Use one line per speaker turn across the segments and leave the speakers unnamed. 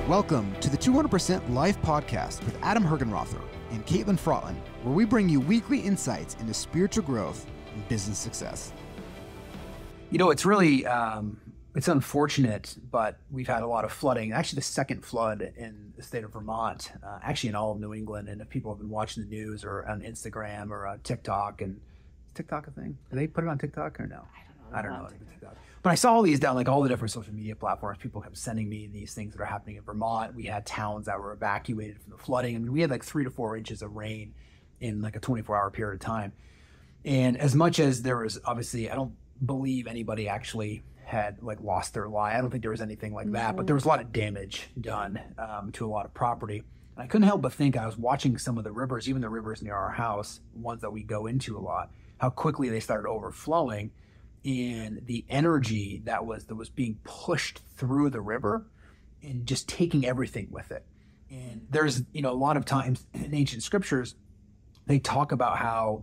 Welcome to the 200% Life Podcast with Adam Hergenrother and Caitlin Frotland, where we bring you weekly insights into spiritual growth and business success.
You know, it's really, it's unfortunate, but we've had a lot of flooding. Actually, the second flood in the state of Vermont, actually in all of New England. And if people have been watching the news or on Instagram or on TikTok, and is TikTok a thing? Do they put it on TikTok or no? I don't know. But I saw all these down, like all the different social media platforms. People kept sending me these things that are happening in Vermont. We had towns that were evacuated from the flooding. I mean, we had like 3 to 4 inches of rain in like a 24-hour period of time. And as much as there was, obviously, I don't believe anybody actually had like lost their life. I don't think there was anything like that, but there was a lot of damage done to a lot of property. And I couldn't help but think, I was watching some of the rivers, even the rivers near our house, ones that we go into a lot, how quickly they started overflowing. And the energy that was being pushed through the river and just taking everything with it. And there's, you know, a lot of times in ancient scriptures, they talk about how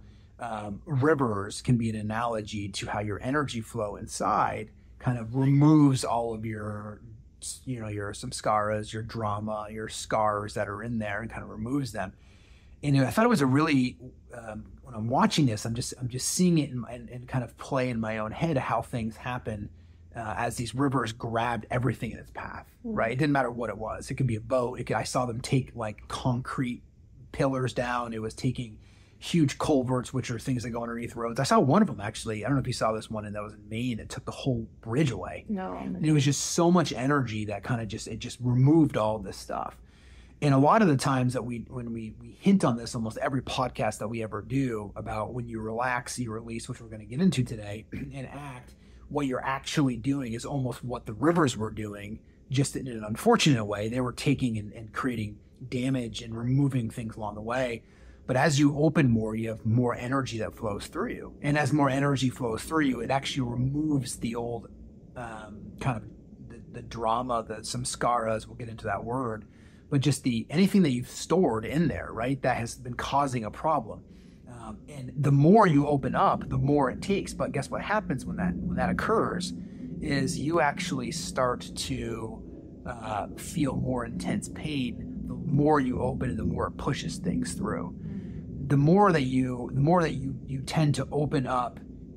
rivers can be an analogy to how your energy flow inside kind of removes all of your, you know, your samskaras, your drama, your scars that are in there, and kind of removes them. And I thought it was a really, when I'm watching this, I'm just seeing it and kind of play in my own head how things happen as these rivers grabbed everything in its path, right? It didn't matter what it was. It could be a boat. I saw them take like concrete pillars down. It was taking huge culverts, which are things that go underneath roads. I saw one of them actually. I don't know if you saw this one, and that was in Maine. It took the whole bridge away. No. And it was just so much energy that kind of just removed all this stuff. And a lot of the times that when we hint on this, almost every podcast that we ever do about when you relax, you release, which we're going to get into today, and act, what you're actually doing is almost what the rivers were doing, just in an unfortunate way. They were taking and creating damage and removing things along the way. But as you open more, you have more energy that flows through you. And as more energy flows through you, it actually removes the old kind of the drama, the samskaras, we'll get into that word, but just anything that you've stored in there, right, that has been causing a problem. And the more you open up, the more it takes. But guess what happens when that occurs is you actually start to feel more intense pain. The more you open and the more it pushes things through. The more that you tend to open up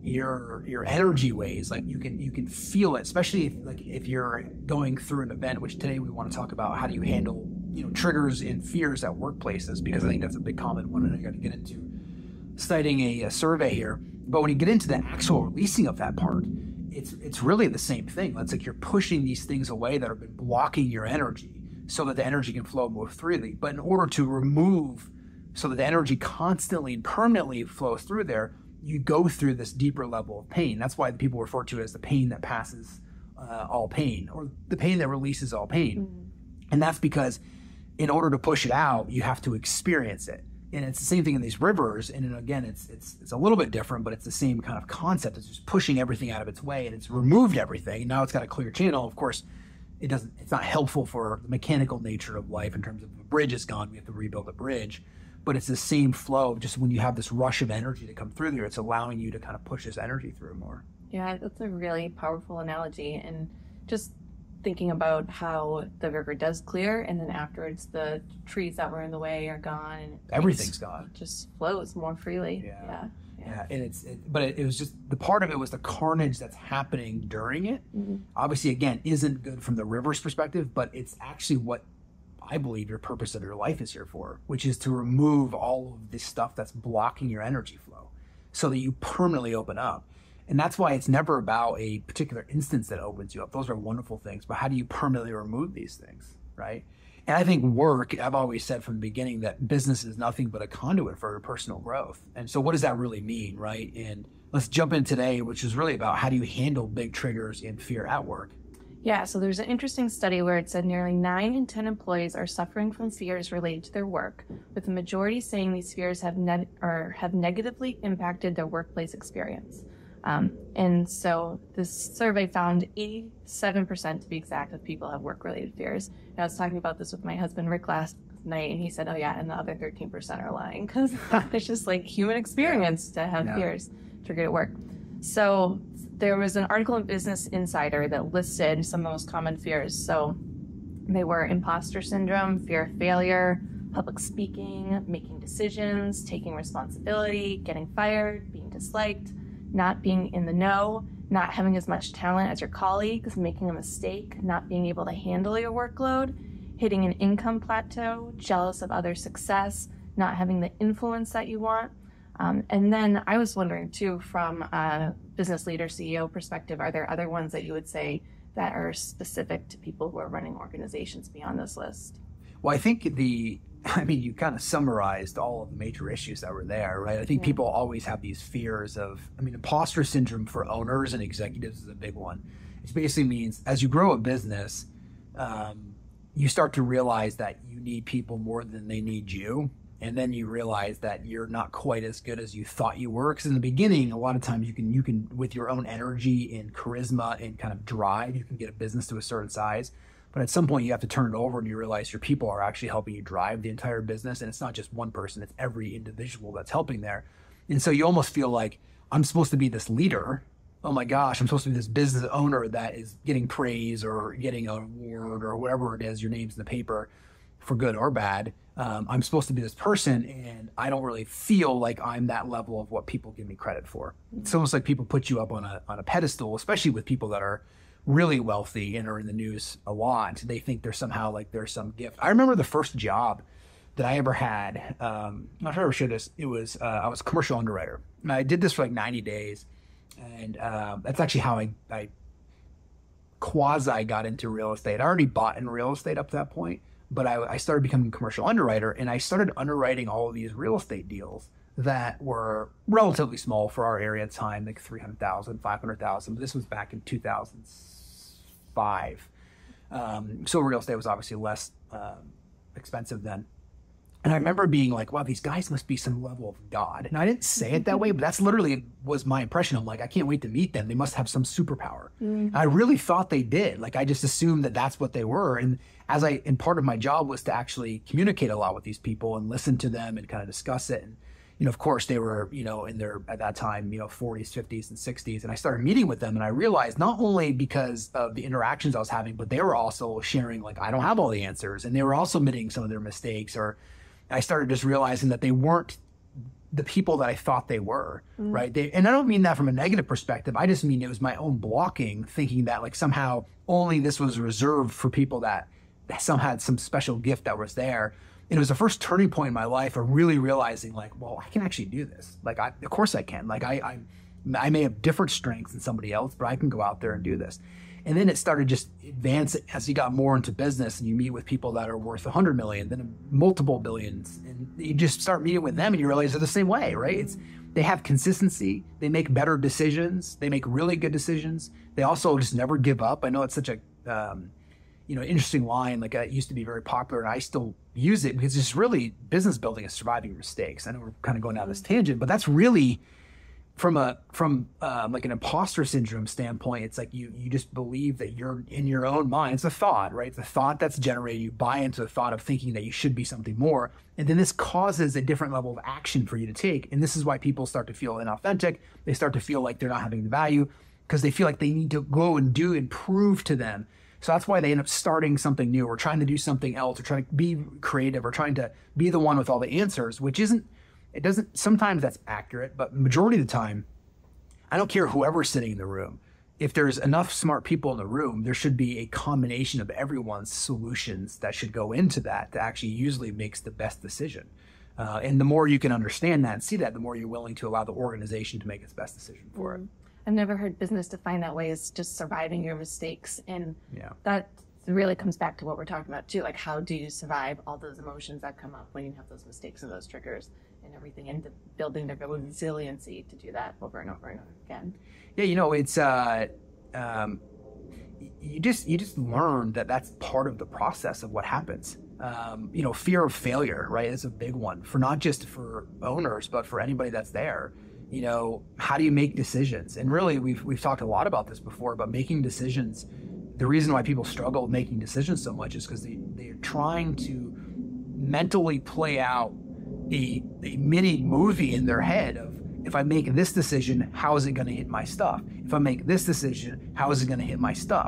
your energy ways, like you can feel it, especially if you're going through an event, which today we want to talk about how do you handle, you know, triggers and fears at workplaces, because I think that's a big common one, and I got to get into citing a survey here. But when you get into the actual releasing of that part, it's really the same thing. It's like you're pushing these things away that have been blocking your energy so that the energy can flow more freely. But in order to remove, so that the energy constantly and permanently flows through there, you go through this deeper level of pain. That's why people refer to it as the pain that passes all pain, or the pain that releases all pain. And that's because in order to push it out, you have to experience it. And it's the same thing in these rivers. And again, it's a little bit different, but it's the same kind of concept. It's just pushing everything out of its way, and it's removed everything. And now it's got a clear channel. Of course, it's not helpful for the mechanical nature of life in terms of, if a bridge is gone, we have to rebuild a bridge. But it's the same flow. Just when you have this rush of energy to come through there, it's allowing you to kind of push this energy through more. Yeah,
that's a really powerful analogy. And just thinking about how the river does clear, and then afterwards the trees that were in the way are gone, and
everything's gone.
It just flows more freely.
Yeah. And but it was just, the part of it was the carnage that's happening during it. Obviously, again, isn't good from the river's perspective, but it's actually what I believe your purpose of your life is here for, which is to remove all of this stuff that's blocking your energy flow so that you permanently open up. And that's why it's never about a particular instance that opens you up. Those are wonderful things, but how do you permanently remove these things, right? And I think work, I've always said from the beginning that business is nothing but a conduit for your personal growth. And so what does that really mean, right? And let's jump in today, which is really about how do you handle big triggers and fear at work.
Yeah, so there's an interesting study where it said nearly 9 in 10 employees are suffering from fears related to their work, with the majority saying these fears have negatively impacted their workplace experience. And so this survey found 87%, to be exact, of people have work-related fears. And I was talking about this with my husband, Rick, last night, and he said, oh yeah, and the other 13% are lying, because it's just like human experience to have fears triggered at work. So there was an article in Business Insider that listed some of the most common fears. So They were imposter syndrome, fear of failure, public speaking, making decisions, taking responsibility, getting fired, being disliked, not being in the know, not having as much talent as your colleagues, making a mistake, not being able to handle your workload, hitting an income plateau, jealous of others' success, not having the influence that you want. And then I was wondering too, from a business leader, CEO perspective, are there other ones that you would say that are specific to people who are running organizations beyond this list?
Well, I think you kind of summarized all of the major issues that were there, right? I think people always have these fears of, imposter syndrome for owners and executives is a big one. It basically means as you grow a business, you start to realize that you need people more than they need you. And then you realize that you're not quite as good as you thought you were. Because in the beginning, a lot of times you can, with your own energy and charisma and kind of drive, you can get a business to a certain size. But at some point you have to turn it over and you realize your people are actually helping you drive the entire business. And it's not just one person, it's every individual that's helping there. And so you almost feel like, I'm supposed to be this leader. Oh my gosh, I'm supposed to be this business owner that is getting praise or getting an award or whatever it is, your name's in the paper, for good or bad. I'm supposed to be this person, and I don't really feel like I'm that level of what people give me credit for. It's almost like people put you up on a pedestal, especially with people that are really wealthy and are in the news a lot. They think there's somehow like there's some gift. I remember the first job that I ever had. I'm not sure if I shared this. It was I was a commercial underwriter, and I did this for like 90 days, and that's actually how I quasi got into real estate. I already bought in real estate up to that point. But I started becoming a commercial underwriter, and I started underwriting all of these real estate deals that were relatively small for our area at the time, like 300,000, 500,000. But this was back in 2005. So real estate was obviously less expensive then. And I remember being like, wow, these guys must be some level of God. And I didn't say it that way, but that's literally was my impression. I'm like, I can't wait to meet them. They must have some superpower. I really thought they did. Like, I just assumed that that's what they were. And and part of my job was to actually communicate a lot with these people and listen to them and kind of discuss it. And, of course they were, in their, at that time, 40s, 50s and 60s. And I started meeting with them, and I realized not only because of the interactions I was having, but they were also sharing, like, I don't have all the answers. And they were also admitting some of their mistakes, or I started just realizing that they weren't the people that I thought they were, right? And I don't mean that from a negative perspective. I just mean it was my own blocking, thinking that like somehow only this was reserved for people that somehow had some special gift that was there. And it was the first turning point in my life of really realizing like, well, I can actually do this. Like, of course I can. Like I may have different strengths than somebody else, but I can go out there and do this. And then it started just advancing as you got more into business, and you meet with people that are worth 100 million, then multiple billions, and you just start meeting with them and you realize they're the same way, right? They have consistency. They make better decisions. They make really good decisions. They also just never give up. I know it's such a, interesting line. Like it used to be very popular, and I still use it because it's really business building is surviving your mistakes. I know we're kind of going down this tangent, but that's really from like an imposter syndrome standpoint. It's like you just believe that you're in your own mind. It's a thought, right? It's a thought that's generated. You buy into the thought of thinking that you should be something more. And then this causes a different level of action for you to take. And this is why people start to feel inauthentic. They start to feel like they're not having the value because they feel like they need to go and do and prove to them. So that's why they end up starting something new or trying to do something else or trying to be creative or trying to be the one with all the answers, which sometimes that's accurate, but majority of the time, I don't care whoever's sitting in the room. If there's enough smart people in the room, there should be a combination of everyone's solutions that should go into that actually usually makes the best decision. And the more you can understand that and see that, the more you're willing to allow the organization to make its best decision for it.
I've never heard business defined that way as just surviving your mistakes. And that really comes back to what we're talking about too. Like, how do you survive all those emotions that come up when you have those mistakes and those triggers and everything, and building the resiliency to do that over and over and over again?
Yeah, it's you just learn that that's part of the process of what happens. Fear of failure, right, is a big one for not just for owners, but for anybody that's there. How do you make decisions? And really, we've talked a lot about this before, but making decisions, the reason why people struggle with making decisions so much is because they're trying to mentally play out a mini movie in their head of, if I make this decision, how is it going to hit my stuff? If I make this decision, how is it going to hit my stuff?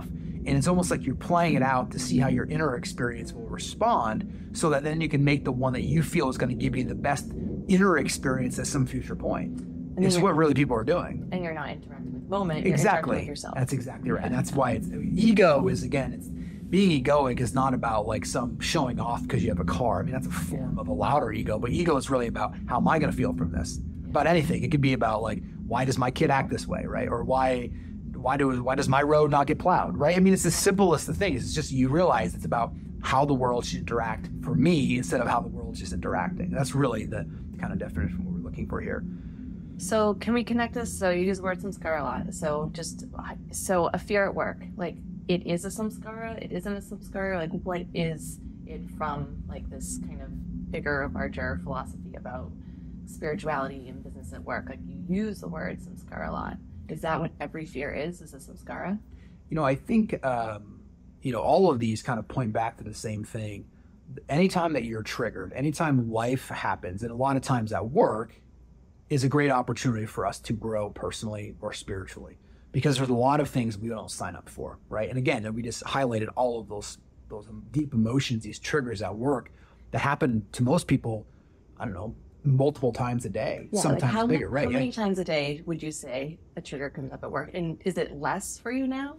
And it's almost like you're playing it out to see how your inner experience will respond, so that then you can make the one that you feel is going to give you the best inner experience at some future point. And it's what really people are doing.
And you're not interacting with the moment. You're
Exactly.
interacting with yourself.
That's exactly right. And that's why ego is, again, it's being egoic is not about like some showing off because you have a car. I mean, that's a form of a louder ego, but ego is really about how am I going to feel from this? About anything. It could be about like, why does my kid act this way, right? Or why does my road not get plowed, right? I mean, it's the simplest of things. It's just you realize it's about how the world should interact for me instead of how the world's just interacting. That's really the kind of definition what we're looking for here.
So can we connect this? So you use the word samskara a lot. So a fear at work, like it is a samskara, it isn't a samskara. Like what is it from like this kind of bigger, larger philosophy about spirituality and business at work? Like you use the word samskara a lot. Is that what every fear is a samskara?
I think, all of these kind of point back to the same thing. Anytime that you're triggered, anytime life happens, and a lot of times at work, is a great opportunity for us to grow personally or spiritually, because there's a lot of things we don't sign up for, right? And again, we just highlighted all of those deep emotions, these triggers at work that happen to most people, I don't know, multiple times a day, sometimes bigger, right?
How many times a day would you say a trigger comes up at work? And is it less for you now?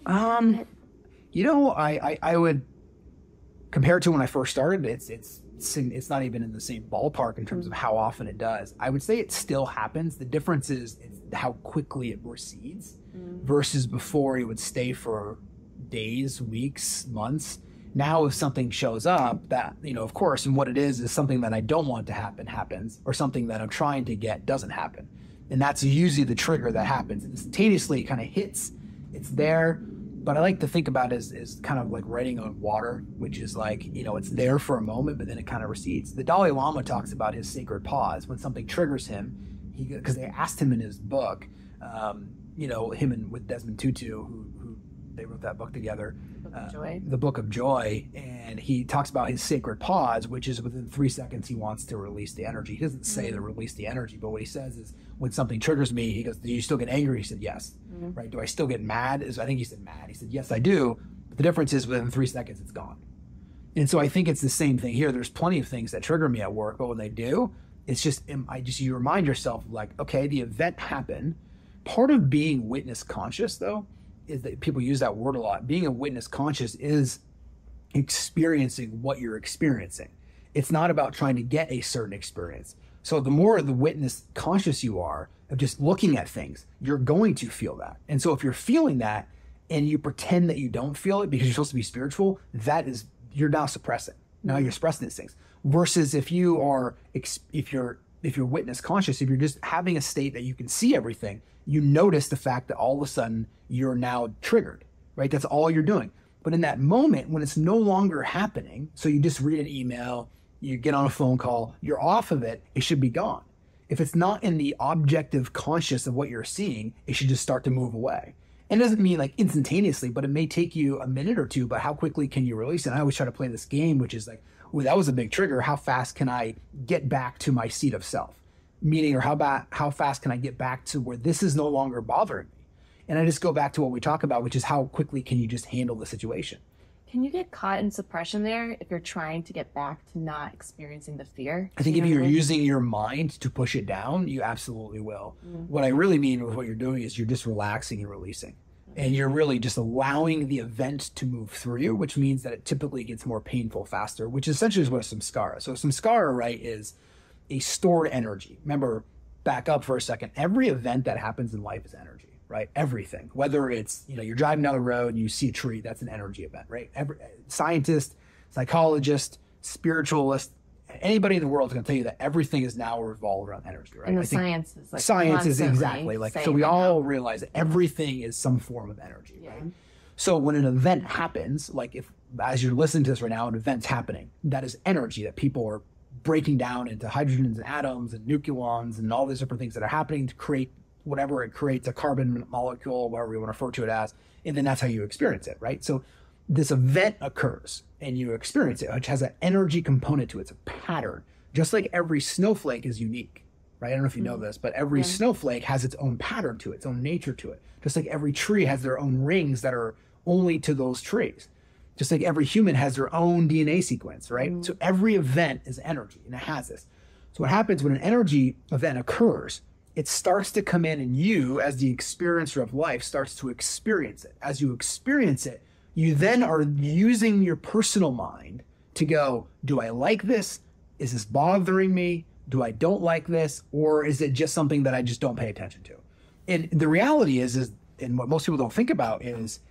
I would compare it to when I first started. It's not even in the same ballpark in terms of how often it does. I would say it still happens. The difference is how quickly it recedes versus before it would stay for days, weeks, months. Now if something shows up that, of course, and what it is something that I don't want to happen happens, or something that I'm trying to get doesn't happen. And that's usually the trigger that happens. Instantaneously, it kind of hits, it's there. But I like to think about it as kind of like writing on water, which is like, it's there for a moment, but then it kind of recedes. The Dalai Lama talks about his sacred pause when something triggers him, because they asked him in his book, him and with Desmond Tutu, who they wrote that book together, The Book of Joy, and he talks about his sacred pause, which is within 3 seconds he wants to release the energy. He doesn't say to release the energy, but what he says is when something triggers me, he goes, do you still get angry? He said, yes. Right? Do I still get mad? I think he said mad. He said, yes, I do. But the difference is within 3 seconds, it's gone. And so I think it's the same thing here. There's plenty of things that trigger me at work, but when they do, it's just, you remind yourself like, okay, the event happened. Part of being witness conscious though, is that people use that word a lot. Being a witness conscious is experiencing what you're experiencing. It's not about trying to get a certain experience. So the more the witness conscious you are of just looking at things, you're going to feel that. And so if you're feeling that and you pretend that you don't feel it because you're supposed to be spiritual, you're now suppressing. Now you're suppressing these things. Versus if you're witness conscious, if you're just having a state that you can see everything, you notice the fact that all of a sudden you're now triggered, right? That's all you're doing. But in that moment when it's no longer happening, so you just read an email, you get on a phone call, you're off of it, it should be gone. If it's not in the objective conscious of what you're seeing, it should just start to move away. And it doesn't mean like instantaneously, but it may take you a minute or two, but how quickly can you release it? And I always try to play this game, which is like, well, that was a big trigger. How fast can I get back to my seat of self? Meaning, or how fast can I get back to where this is no longer bothering me? And I just go back to what we talk about, which is how quickly can you just handle the situation?
Can you get caught in suppression there if you're trying to get back to not experiencing the fear?
I think if you're using your mind to push it down, you absolutely will. What I really mean with what you're doing is you're just relaxing and releasing. And you're really just allowing the event to move through you, which means that it typically gets more painful faster, which essentially is what a samskara. So a samskara, right, is a stored energy. Remember, back up for a second. Every event that happens in life is energy, right? Everything. Whether it's, you're driving down the road and you see a tree, that's an energy event, right? Every scientist, psychologist, spiritualist, anybody in the world is going to tell you that everything is now revolved around energy, right?
And science is like
science is exactly like, so we all realize that everything is some form of energy, right? So when an event happens, like if, as you're listening to this right now, an event's happening, that is energy that people are breaking down into hydrogens and atoms and nucleons and all these different things that are happening to create whatever it creates, a carbon molecule, whatever you want to refer to it as, and then that's how you experience it, right? So this event occurs and you experience it, which has an energy component to it. It's a pattern, just like every snowflake is unique, right? I don't know if you know this, but every snowflake has its own pattern to it, its own nature to it. Just like every tree has their own rings that are only to those trees. Just like every human has their own DNA sequence, right? So every event is energy, and it has this. So what happens when an energy event occurs, it starts to come in, and you, as the experiencer of life, starts to experience it. As you experience it, you then are using your personal mind to go, do I like this? Is this bothering me? Do I don't like this? Or is it just something that I just don't pay attention to? And the reality is, and what most people don't think about is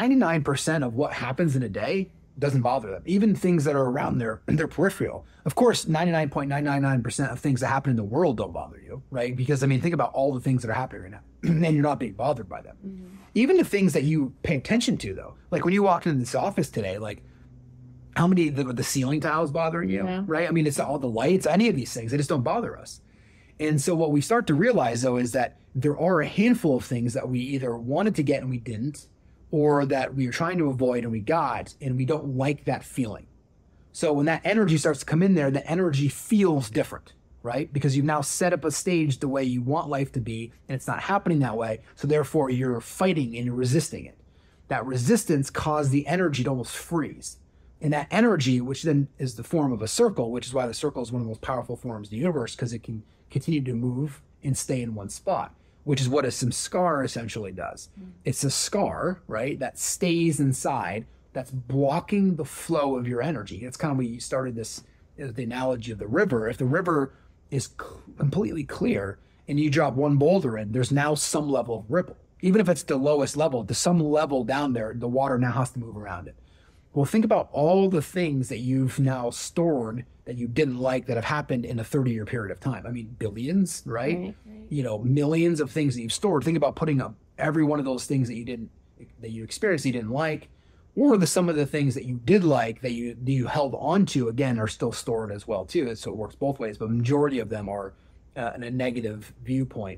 99% of what happens in a day doesn't bother them. Even things that are around their peripheral. Of course, 99.999% of things that happen in the world don't bother you, right? Because I mean, think about all the things that are happening right now and you're not being bothered by them. Even the things that you pay attention to though, like when you walked into this office today, like how many, the ceiling tiles bothering you, right? I mean, it's all the lights, any of these things, they just don't bother us. And so what we start to realize though, is that there are a handful of things that we either wanted to get and we didn't, or that we were trying to avoid and we got, and we don't like that feeling. So when that energy starts to come in there, the energy feels different, right? Because you've now set up a stage the way you want life to be, and it's not happening that way. So therefore you're fighting and you're resisting it. That resistance caused the energy to almost freeze. And that energy, which then is the form of a circle, which is why the circle is one of the most powerful forms in the universe, because it can continue to move and stay in one spot, which is what a samskara essentially does. It's a scar, right, that stays inside, that's blocking the flow of your energy. It's kind of, we started this, the analogy of the river. If the river is completely clear and you drop one boulder in, there's now some level of ripple. Even if it's the lowest level, to some level down there, the water now has to move around it. Well, think about all the things that you've now stored that you didn't like that have happened in a 30-year period of time. I mean, billions, right? You know, millions of things that you've stored. Think about putting up every one of those things that you experienced, you didn't like, or some of the things that you did like that you held on to, again, are still stored as well too. So it works both ways, but majority of them are in a negative viewpoint.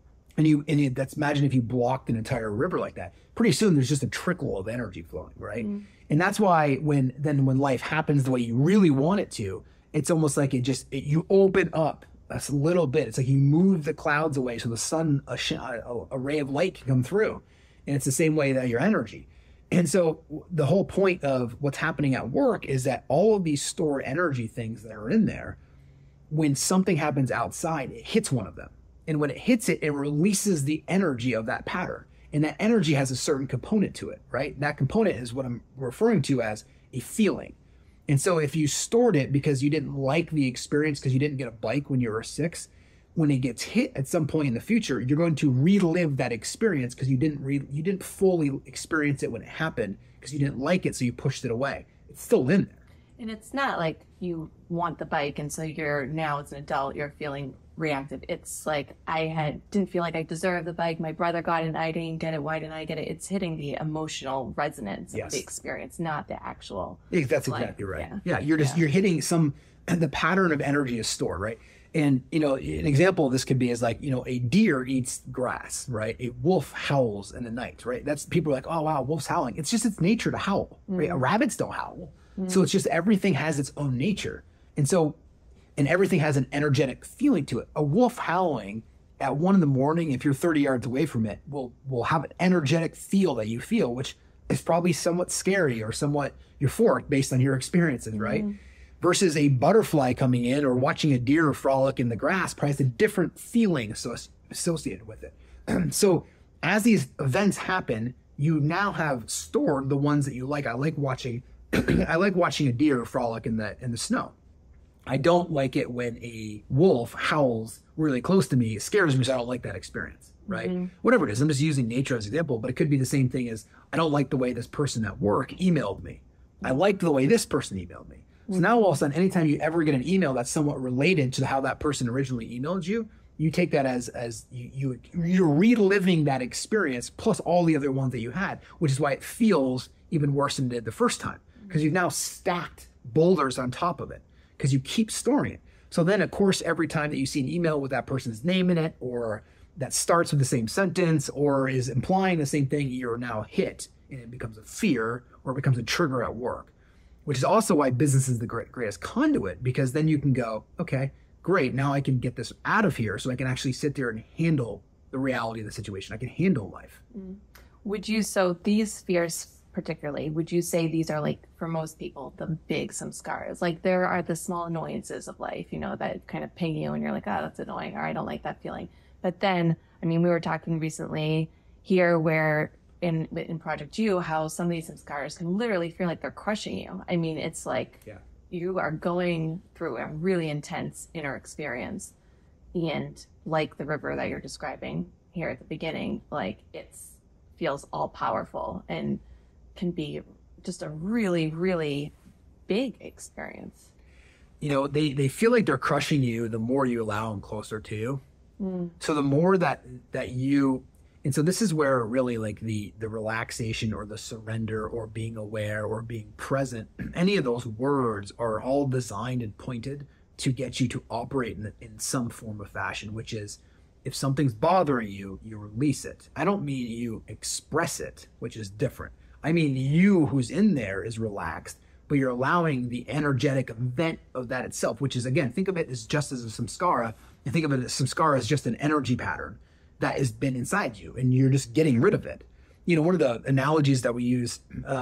And that's, imagine if you blocked an entire river like that. Pretty soon there's just a trickle of energy flowing, right? And that's why when life happens the way you really want it to, it's almost like you open up a little bit. It's like you move the clouds away so the sun, a ray of light can come through. And it's the same way that your energy. And so the whole point of what's happening at work is that all of these stored energy things that are in there, when something happens outside, it hits one of them. And when it hits it, it releases the energy of that pattern. And that energy has a certain component to it, right? That component is what I'm referring to as a feeling. And so if you stored it because you didn't like the experience, because you didn't get a bike when you were 6, when it gets hit at some point in the future, you're going to relive that experience because you didn't fully experience it when it happened because you didn't like it, so you pushed it away. It's still in there.
And it's not like you want the bike and so you're now as an adult you're feeling reactive. It's like didn't feel like I deserved the bike. My brother got it and I didn't get it. Why didn't I get it? It's hitting the emotional resonance of the experience, not the actual.
That's exactly right. Yeah, you're hitting the pattern of energy is stored, right? And an example of this could be is like, a deer eats grass, right? A wolf howls in the night, right? That's, people are like, oh wow, wolf's howling. It's just its nature to howl, right? Rabbits don't howl. So it's just, everything has its own nature. And everything has an energetic feeling to it. A wolf howling at 1 a.m, if you're 30 yards away from it, will have an energetic feel that you feel, which is probably somewhat scary or somewhat euphoric based on your experiences, right? Versus a butterfly coming in or watching a deer frolic in the grass probably has a different feeling associated with it. So as these events happen, you now have stored the ones that you like. I like watching a deer frolic in the snow. I don't like it when a wolf howls really close to me. It scares me, so I don't like that experience, right? Whatever it is, I'm just using nature as an example, but it could be the same thing as, I don't like the way this person at work emailed me. I liked the way this person emailed me. So now all of a sudden, anytime you ever get an email that's somewhat related to how that person originally emailed you, you take that as you're reliving that experience plus all the other ones that you had, which is why it feels even worse than it did the first time, because you've now stacked boulders on top of it, because you keep storing it. So then, of course, every time that you see an email with that person's name in it, or that starts with the same sentence, or is implying the same thing, you're now hit, and it becomes a fear, or it becomes a trigger at work, which is also why business is the greatest conduit, because then you can go, okay, great, now I can get this out of here, so I can actually sit there and handle the reality of the situation. I can handle life.
So these fears particularly, would you say these are like, for most people, the big samskaras? Like there are the small annoyances of life, you know, that kind of ping you and you're like, oh, that's annoying, or I don't like that feeling. But then, I mean, we were talking recently here where in Project U, how some of these samskaras can literally feel like they're crushing you. I mean, it's like you are going through a really intense inner experience. And like the river that you're describing here at the beginning, like feels all powerful and can be just a really, really big experience.
You know, they feel like they're crushing you the more you allow them closer to you. So the more that you, and so this is where really like the relaxation or the surrender or being aware or being present, any of those words are all designed and pointed to get you to operate in some form of fashion, which is if something's bothering you, you release it. I don't mean you express it, which is different. I mean you who's in there is relaxed, but you're allowing the energetic event of that itself, which is, again, think of it as just as a samskara, and think of it as samskara as just an energy pattern that has been inside you, and you're just getting rid of it. You know, one of the analogies that we use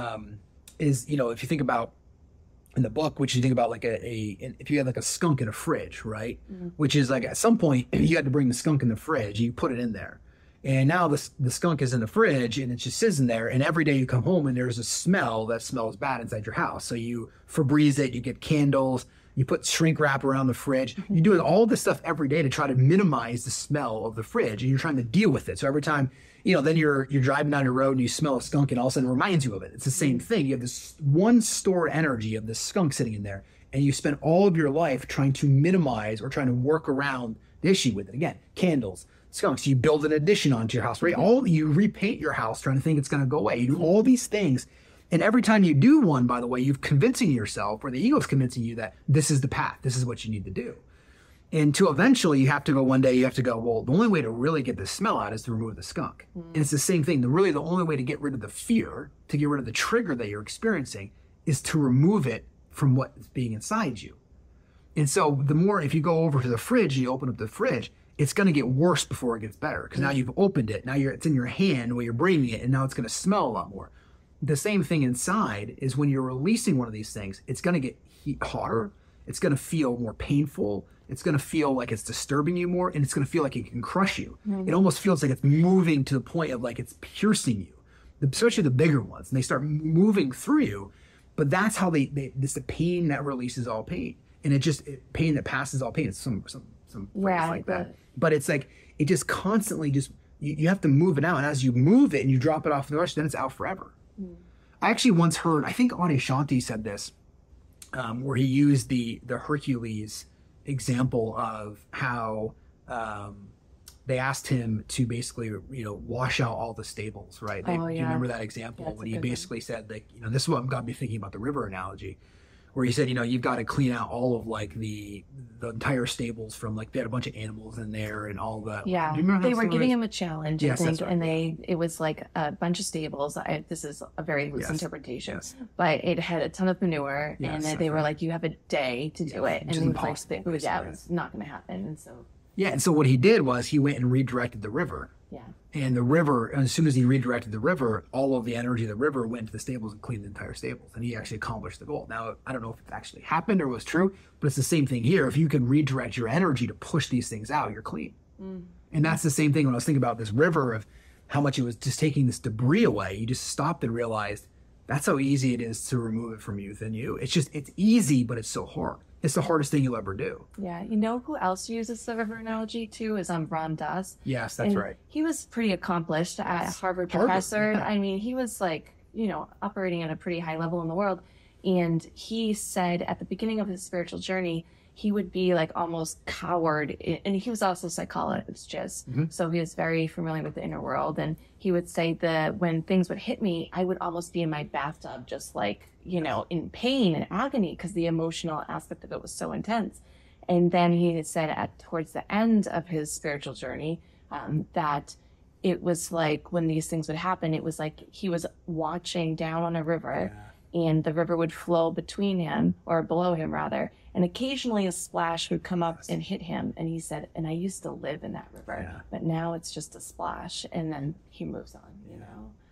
is, you know, if you think about in the book, which you think about like if you had like a skunk in a fridge, right? Which is like at some point you had to bring the skunk in the fridge, you put it in there. And now the skunk is in the fridge and it just sits in there. And every day you come home and there's a smell that smells bad inside your house. So you Febreze it, you get candles, you put shrink wrap around the fridge. You're doing all this stuff every day to try to minimize the smell of the fridge, and you're trying to deal with it. So every time, you know, then you're driving down the road and you smell a skunk and all of a sudden it reminds you of it. It's the same thing. You have this one stored energy of this skunk sitting in there, and you spend all of your life trying to minimize or trying to work around the issue with it. Again, candles, skunks, you build an addition onto your house, right? You repaint your house trying to think it's going to go away. You do all these things. And every time you do one, by the way, you're convincing yourself, or the ego is convincing you that this is the path. This is what you need to do. And to eventually you have to go one day, you have to go, well, the only way to really get the smell out is to remove the skunk. And it's the same thing. Really the only way to get rid of the fear, to get rid of the trigger that you're experiencing, is to remove it from what's being inside you. And so the more, if you go over to the fridge and you open up the fridge, it's going to get worse before it gets better. Because now you've opened it. Now it's in your hand where you're bringing it, and now it's going to smell a lot more. The same thing inside is when you're releasing one of these things, it's going to get hotter. It's going to feel more painful. It's going to feel like it's disturbing you more, and it's going to feel like it can crush you. It almost feels like it's moving to the point of like it's piercing you, especially the bigger ones, and they start moving through you. But that's how it's the pain that releases all pain, and pain that passes all pain. It's some phrase like that. But it's like it just constantly you have to move it out, and as you move it and you drop it off the rush, then it's out forever. I actually once heard, I think Adyashanti said this, where he used the Hercules example of how they asked him to basically, you know, wash out all the stables, right? Do you remember that example when he basically said, like, you know, this is what got me thinking about the river analogy, where he said, you know, you've got to clean out all of like the entire stables from, like, they had a bunch of animals in there and all the.
Yeah,
do you remember
they were giving him a challenge, I think,
right.
and it was like a bunch of stables. This is a very loose interpretation, but it had a ton of manure, and they were like, you have a day to do it, and it was like, it's not going to happen, and so.
Yeah, and so what he did was he went and redirected the river.
Yeah.
And the river, as soon as he redirected the river, all of the energy of the river went to the stables and cleaned the entire stables. And he actually accomplished the goal. Now, I don't know if it actually happened or was true, but it's the same thing here. If you can redirect your energy to push these things out, you're clean. And that's the same thing when I was thinking about this river, of how much it was just taking this debris away. You just stopped and realized that's how easy it is to remove it from you within you. It's easy, but it's so hard. It's the hardest thing you'll ever do.
Yeah. You know who else uses the river analogy too is Ram Dass.
Yes, that's right.
He was pretty accomplished Harvard professor.
Yeah.
I mean, he was like, you know, operating at a pretty high level in the world. And he said at the beginning of his spiritual journey, he would be like almost coward. And he was also a psychologist. So he was very familiar with the inner world. And he would say that when things would hit me, I would almost be in my bathtub, just like, you know, in pain and agony, because the emotional aspect of it was so intense. And then he said towards the end of his spiritual journey, that it was like when these things would happen, it was like he was watching down on a river. And the river would flow between him, or below him rather, and occasionally a splash would come up and hit him. And he said, and I used to live in that river, but now it's just a splash. And then he moves on, you know?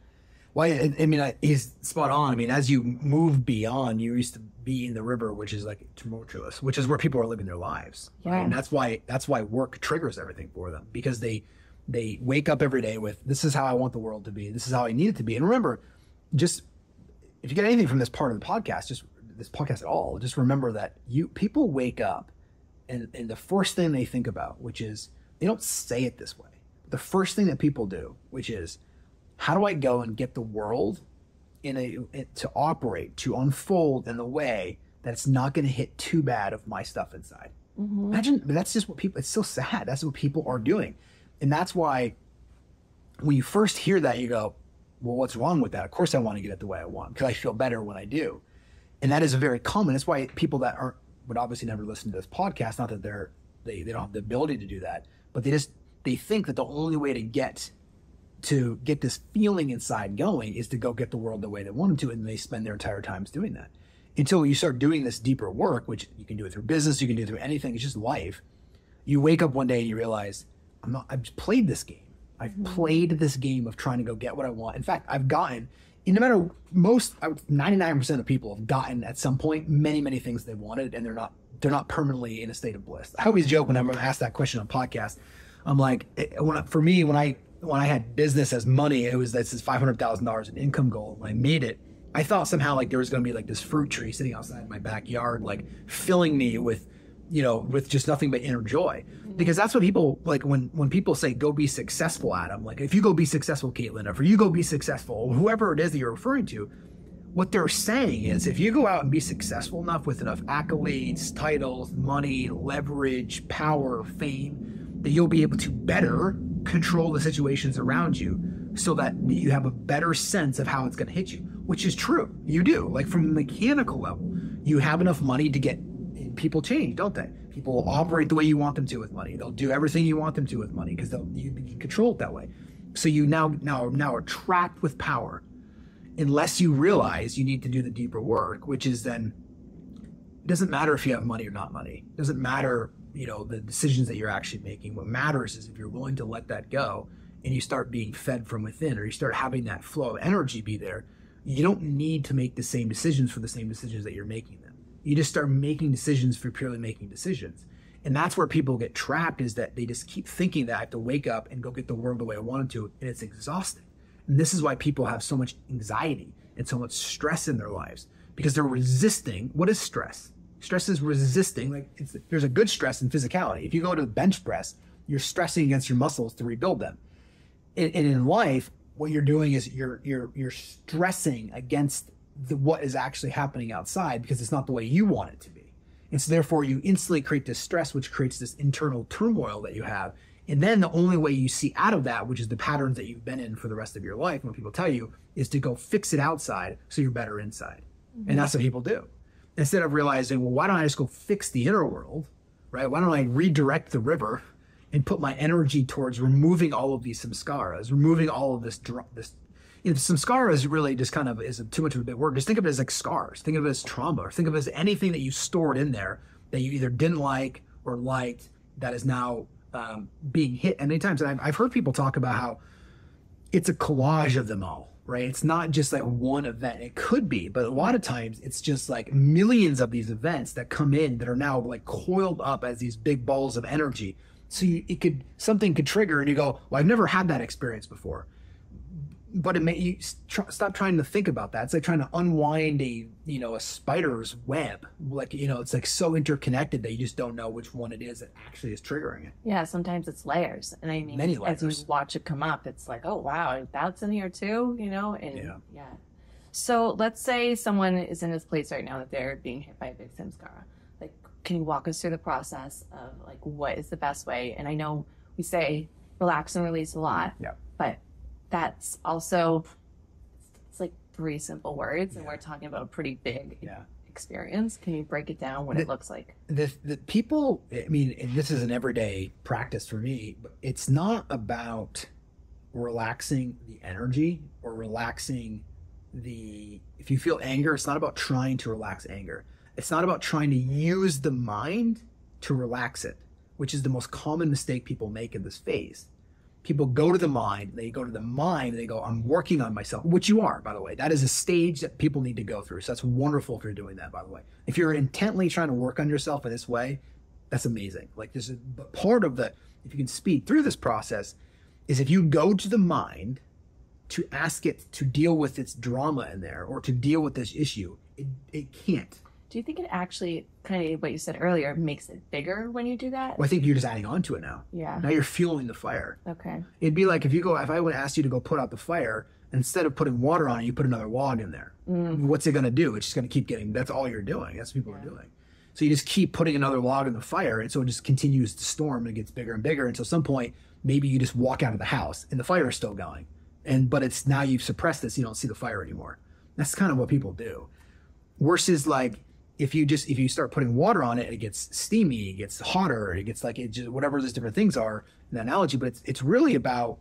Well, I mean, he's spot on. I mean, as you move beyond, you used to be in the river, which is like tumultuous, which is where people are living their lives.
Yeah.
Right? And that's why work triggers everything for them, because they wake up every day with, this is how I want the world to be. This is how I need it to be. And remember, just if you get anything from this part of the podcast, just this podcast at all, just remember that people wake up and the first thing they think about, which is, they don't say it this way. The first thing that people do, which is, how do I go and get the world to operate, to unfold in a way that's not going to hit too bad of my stuff inside? Mm-hmm. Imagine, that's just what people, it's so sad. That's what people are doing. And that's why when you first hear that, you go, well, what's wrong with that? Of course I want to get it the way I want, because I feel better when I do. And that is a very common, that's why people that would obviously never listen to this podcast, not that they don't have the ability to do that, but they think that the only way to get this feeling inside going is to go get the world the way they want to, and they spend their entire times doing that. Until you start doing this deeper work, which you can do it through business, you can do it through anything, it's just life. You wake up one day and you realize, I've played this game. I've played this game of trying to go get what I want. In fact, I've gotten, no matter 99% of people have gotten at some point many, many things they wanted, and they're not permanently in a state of bliss. I always joke when I'm asked that question on podcasts. I'm like, when I had business as money, this is $500,000 in income goal. When I made it, I thought somehow like there was going to be like this fruit tree sitting outside my backyard, like filling me with just nothing but inner joy. Because that's what people, like when people say, go be successful, Adam, like if you go be successful, Caitlin, or if you go be successful, whoever it is that you're referring to, what they're saying is, if you go out and be successful enough with enough accolades, titles, money, leverage, power, fame, that you'll be able to better control the situations around you, so that you have a better sense of how it's going to hit you, which is true. You do. Like from a mechanical level, you have enough money to get, people change, don't they? People operate the way you want them to with money. They'll do everything you want them to with money, because you can control it that way. So you now are trapped with power, unless you realize you need to do the deeper work, which is then, it doesn't matter if you have money or not money. It doesn't matter, the decisions that you're actually making. What matters is if you're willing to let that go, and you start being fed from within, or you start having that flow of energy be there. You don't need to make the same decisions for the same decisions that you're making them. You just start making decisions for purely making decisions. And that's where people get trapped, is that they just keep thinking that I have to wake up and go get the world the way I want to, and it's exhausting. And this is why people have so much anxiety and so much stress in their lives, because they're resisting. What is stress? Stress is resisting. There's a good stress in physicality. If you go to the bench press, you're stressing against your muscles to rebuild them. And in life, what you're doing is you're stressing against what is actually happening outside, because it's not the way you want it to be. And so therefore you instantly create this stress, which creates this internal turmoil that you have. And then the only way you see out of that, which is the patterns that you've been in for the rest of your life, when people tell you, is to go fix it outside so you're better inside. Mm-hmm. And that's what people do. Instead of realizing, well, why don't I just go fix the inner world, right? Why don't I redirect the river and put my energy towards removing all of these samskaras, removing all of this samskaras really just kind of is too much of a big word. Just think of it as like scars. Think of it as trauma, or think of it as anything that you stored in there that you either didn't like or liked, that is now being hit many times. And I've heard people talk about how it's a collage of them all, right? It's not just like one event. It could be, but a lot of times it's just like millions of these events that come in that are now like coiled up as these big balls of energy. So something could trigger, and you go, well, I've never had that experience before. But it you stop trying to think about that. It's like trying to unwind a spider's web. It's like so interconnected that you just don't know which one it is that actually is triggering it.
Yeah, sometimes it's layers. And I mean,
many layers.
As you watch it come up, it's like, oh wow, that's in here too, and yeah. So let's say someone is in this place right now that they're being hit by a big samskara. Like, can you walk us through the process of like what is the best way? And I know we say relax and release a lot.
Yeah.
But that's also, it's like 3 simple words, and we're talking about a pretty big experience. Can you break it down, what it looks like? The
people, I mean, and this is an everyday practice for me, but it's not about relaxing the energy or relaxing if you feel anger, it's not about trying to relax anger. It's not about trying to use the mind to relax it, which is the most common mistake people make in this phase. people go to the mind, they go, I'm working on myself, which you are, by the way. That is a stage that people need to go through. So that's wonderful if you're doing that, by the way. If you're intently trying to work on yourself in this way, that's amazing. Like this is part of the, if you can speed through this process, is if you go to the mind to ask it to deal with its drama in there or to deal with this issue, it can't.
Do you think it actually, kind of what you said earlier, makes it bigger when you do that?
Well, I think you're just adding on to it now.
Yeah.
Now you're fueling the fire.
Okay.
It'd be like if I would ask you to go put out the fire, instead of putting water on it, you put another log in there. What's it going to do? It's just going to keep getting, that's all you're doing. That's what people are doing. So you just keep putting another log in the fire, and so it just continues to storm and it gets bigger and bigger. And so at some point, maybe you just walk out of the house and the fire is still going. But it's now you've suppressed this, you don't see the fire anymore. That's kind of what people do. Versus like, if you start putting water on it, it gets steamy, it gets hotter, it gets like it just, whatever those different things are in that analogy. But it's really about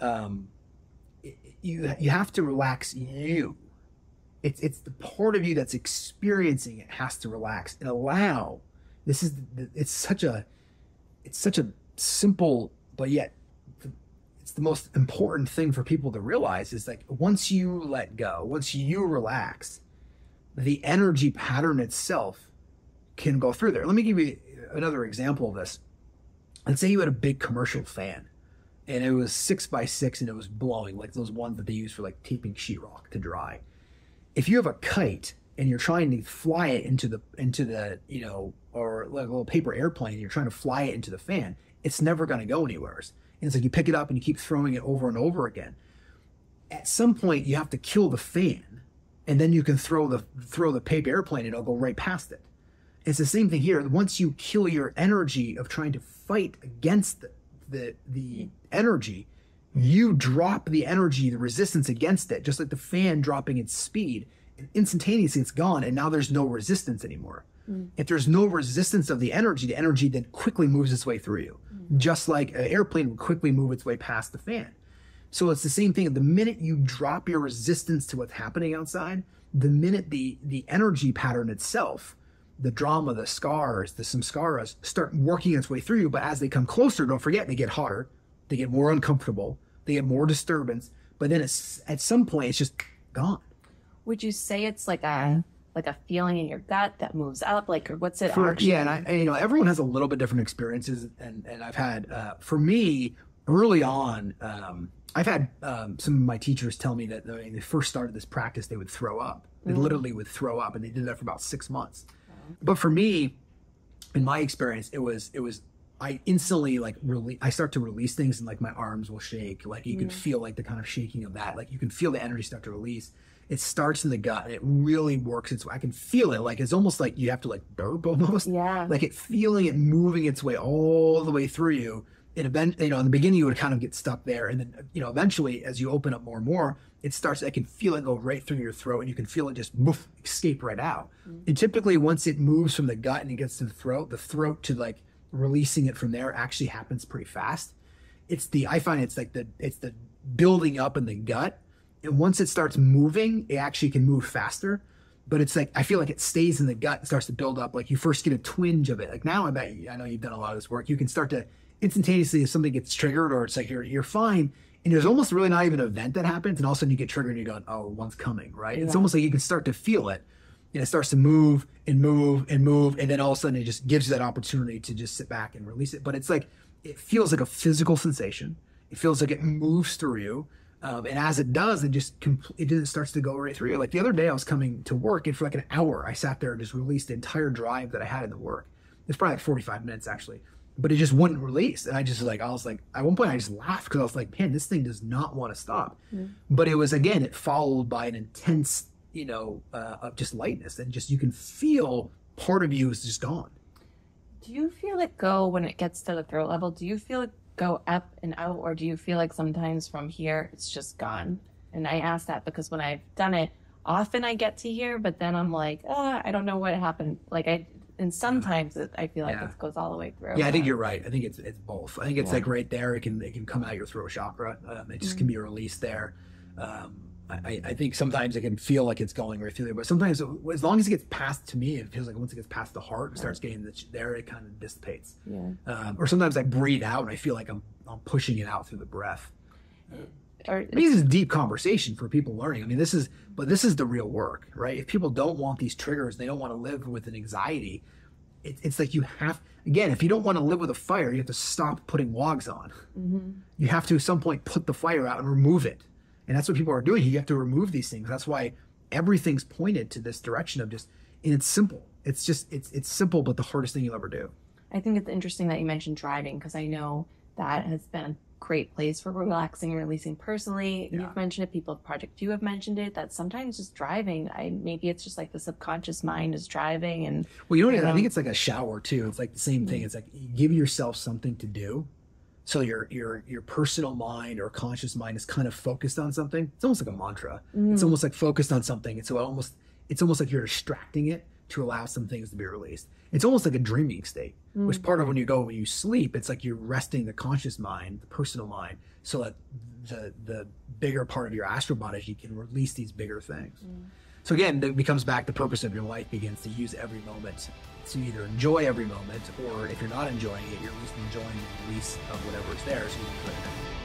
you have to relax you. It's the part of you that's experiencing it has to relax and allow. It's such a simple, but yet it's the most important thing for people to realize is like once you let go, once you relax, the energy pattern itself can go through there. Let me give you another example of this. Let's say you had a big commercial fan and it was 6x6 and it was blowing, like those ones that they use for like taping sheetrock to dry. If you have a kite and you're trying to fly it into the or like a little paper airplane, and you're trying to fly it into the fan, it's never going to go anywhere. And it's like you pick it up and you keep throwing it over and over again. At some point, you have to kill the fan, and then you can throw the paper airplane and it'll go right past it. It's the same thing here. Once you kill your energy of trying to fight against the energy, you drop the energy, the resistance against it, just like the fan dropping its speed, and instantaneously it's gone, and now there's no resistance anymore. If there's no resistance of the energy then quickly moves its way through you, just like an airplane would quickly move its way past the fan. So it's the same thing. The minute you drop your resistance to what's happening outside, the minute the energy pattern itself, the drama, the scars, the samskaras, start working its way through you. But as they come closer, don't forget, they get hotter, they get more uncomfortable, they get more disturbance. But then it's, at some point, it's just gone.
Would you say it's like a feeling in your gut that moves up, like, or what's it?
Yeah, and everyone has a little bit different experiences, and I've had for me early on, I've had some of my teachers tell me that when they first started this practice, they would throw up. They literally would throw up, and they did that for about 6 months. But for me, in my experience, it was I instantly I start to release things, and like my arms will shake. Like you can feel like the kind of shaking of that. Like you can feel the energy start to release. It starts in the gut, and it really works its way. I can feel it. Like it's almost like you have to like burp almost. Yeah. Like feeling it moving its way all the way through you. And in the beginning you would kind of get stuck there, and then eventually as you open up more and more, it starts. I can feel it go right through your throat, and you can feel it just escape right out. And typically once it moves from the gut and it gets to the throat to like releasing it from there actually happens pretty fast. I find it's the building up in the gut. And once it starts moving, it actually can move faster. But it's like, I feel like it stays in the gut and starts to build up. Like you first get a twinge of it. Like now I know you've done a lot of this work. You can start to instantaneously, if something gets triggered or it's like you're fine. And there's almost really not even an event that happens. And all of a sudden you get triggered and you're going, oh, one's coming, right? Yeah. It's almost like you can start to feel it. And it starts to move and move and move. And then all of a sudden it just gives you that opportunity to just sit back and release it. But it's like, it feels like a physical sensation. It feels like it moves through you. And as it does, it starts to go right through you. Like the other day I was coming to work, and for like an hour, I sat there and just released the entire drive that I had in the work. It's probably like 45 minutes actually, but it just wouldn't release. And I was like, at one point I just laughed because I was like, man, this thing does not want to stop. But it was, again, it followed by an intense, of just lightness, and just, you can feel part of you is just gone.
Do you feel it go when it gets to the throat level? Do you feel it go up and out, or do you feel like sometimes from here it's just gone? And I ask that because when I've done it, often I get to here, but then I'm like, I don't know what happened. And sometimes I feel like it goes all the way through.
Yeah, I think you're right. I think it's both. I think it's like right there. It can come out your throat chakra. It just can be released there. I think sometimes it can feel like it's going right through there, but sometimes as long as it gets past, to me, it feels like once it gets past the heart and starts getting there, it kind of dissipates.
Yeah.
Or sometimes I breathe out and I feel like I'm pushing it out through the breath.
Or
This is deep conversation for people learning. I mean, this is the real work, right? If people don't want these triggers, they don't want to live with an anxiety. It's like you have, again, if you don't want to live with a fire, you have to stop putting logs on. You have to at some point put the fire out and remove it. And that's what people are doing. You have to remove these things. That's why everything's pointed to this direction of just, and it's simple. It's just, it's simple, but the hardest thing you'll ever do.
I think it's interesting that you mentioned driving, because I know that has been a great place for relaxing and releasing personally.
Yeah.
You've mentioned it, people at Project You have mentioned it, that sometimes just driving, maybe it's just like the subconscious mind is driving. And
well, you know what, I think it's like a shower too. It's like the same thing. It's like you give yourself something to do. So your personal mind or conscious mind is kind of focused on something. It's almost like a mantra. It's almost like focused on something. And so it's almost like you're distracting it to allow some things to be released. It's almost like a dreaming state, which part of when you sleep, it's like you're resting the conscious mind, the personal mind, so that the bigger part of your astral body, you can release these bigger things. So again, it becomes back, the purpose of your life begins to use every moment to either enjoy every moment, or if you're not enjoying it, you're at least enjoying the release of whatever is there, so you can put it in.